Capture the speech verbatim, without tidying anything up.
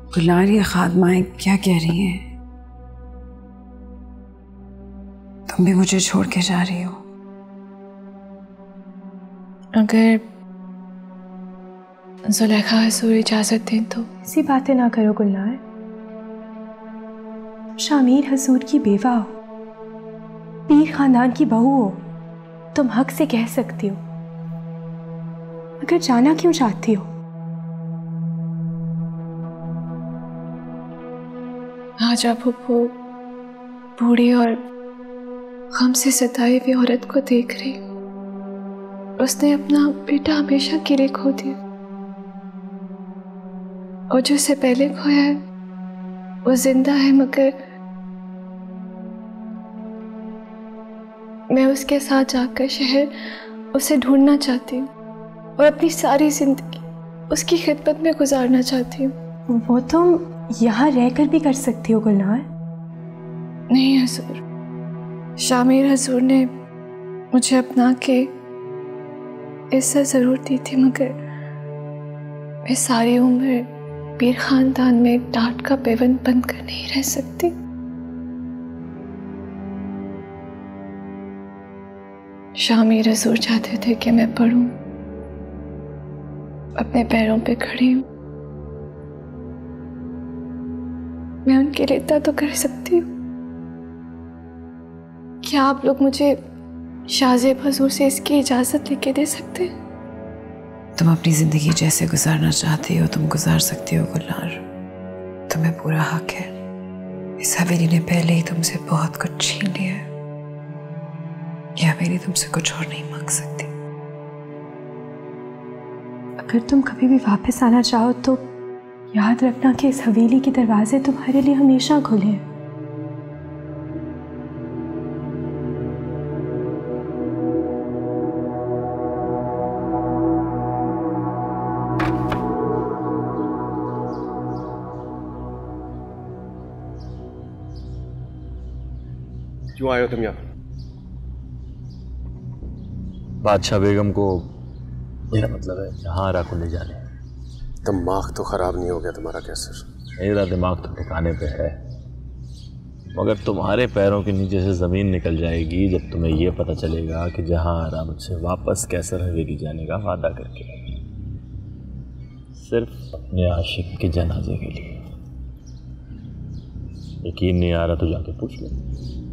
गुलनार, ये खादमाएं क्या कह रही हैं? तुम भी मुझे छोड़ के जा रही हो? अगर जुलेखा हसूर इजाजत दें तो। ऐसी बातें ना करो गुलनार। शामीर हसूर की बेवा हो, पीर खानदान की बहू हो, तुम हक से कह सकती हो। मगर जाना क्यों चाहती हो? आज आप वो बूढ़ी और गम से सताई हुई औरत को देख रही, उसने अपना बेटा हमेशा के लिए खो दिया, और जो उसे पहले खोया है वो जिंदा है, मगर मैं उसके साथ जाकर शहर उसे ढूंढना चाहती हूँ और अपनी सारी जिंदगी उसकी खिदमत में गुजारना चाहती हूँ। वो तुम यहाँ रहकर भी कर सकती हो गुलनार। नहीं हजूर, शामीर हजूर ने मुझे अपना के इज्जत जरूर दी थी, मगर मैं सारी उम्र पीर खानदान में डांट का पेवन बनकर नहीं रह सकती। शामीर हजूर चाहते थे कि मैं पढ़ूं, अपने पैरों पे खड़ी हूं। मैं उनके लिए इतना तो कर सकती हूँ। क्या आप लोग मुझे शाहजेब हजूर से इसकी इजाजत लेके दे सकते हैं? तुम अपनी जिंदगी जैसे गुजारना चाहती हो तुम गुजार सकती हो गुलनार, तुम्हें पूरा हक है। इस हवेली ने पहले ही तुमसे बहुत कुछ छीन लिया है, यह हवेली तुमसे कुछ और नहीं मांग सकती। अगर तुम कभी भी वापस आना चाहो तो याद रखना कि इस हवेली के दरवाजे तुम्हारे लिए हमेशा खुले हैं। क्यों आए हो तुम यहाँ? बादशाह बेगम को मेरा मतलब है जहाँ राखो ले जाने। दिमाग तो खराब नहीं हो गया तुम्हारा कैसर? मेरा दिमाग तो ठिकाने पे है, मगर तुम्हारे पैरों के नीचे से ज़मीन निकल जाएगी जब तुम्हें यह पता चलेगा कि जहाँ आरा मुझसे वापस कैसर हवेली जाने का वादा करके, सिर्फ अपने आशिक के जनाजे के लिए। यकीन नहीं आ रहा तो जाके पूछ लो।